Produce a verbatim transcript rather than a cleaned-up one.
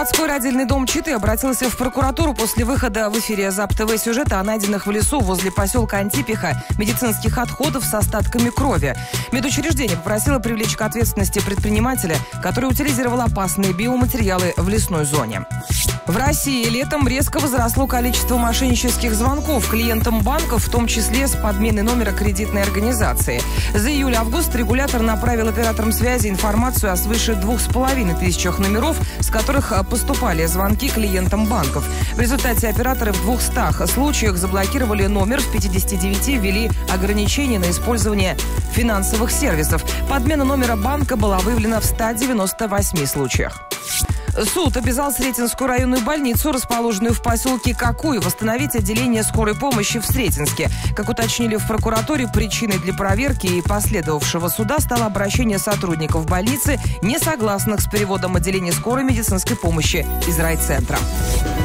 Городской родильный дом Читы обратился в прокуратуру после выхода в эфире ЗАП-ТВ сюжета о найденных в лесу возле поселка Антипиха медицинских отходов с остатками крови. Медучреждение попросило привлечь к ответственности предпринимателя, который утилизировал опасные биоматериалы в лесной зоне. В России летом резко возросло количество мошеннических звонков клиентам банков, в том числе с подменой номера кредитной организации. За июль-август регулятор направил операторам связи информацию о свыше двух с половиной тысячах номеров, с которых поступали звонки клиентам банков. В результате операторы в двухстах случаях заблокировали номер, в пятидесяти девяти ввели ограничения на использование финансовых сервисов. Подмена номера банка была выявлена в ста девяноста восьми случаях. Суд обязал Сретенскую районную больницу, расположенную в поселке Кокуй, восстановить отделение скорой помощи в Сретенске. Как уточнили в прокуратуре, причиной для проверки и последовавшего суда стало обращение сотрудников больницы, не согласных с переводом отделения скорой медицинской помощи из райцентра.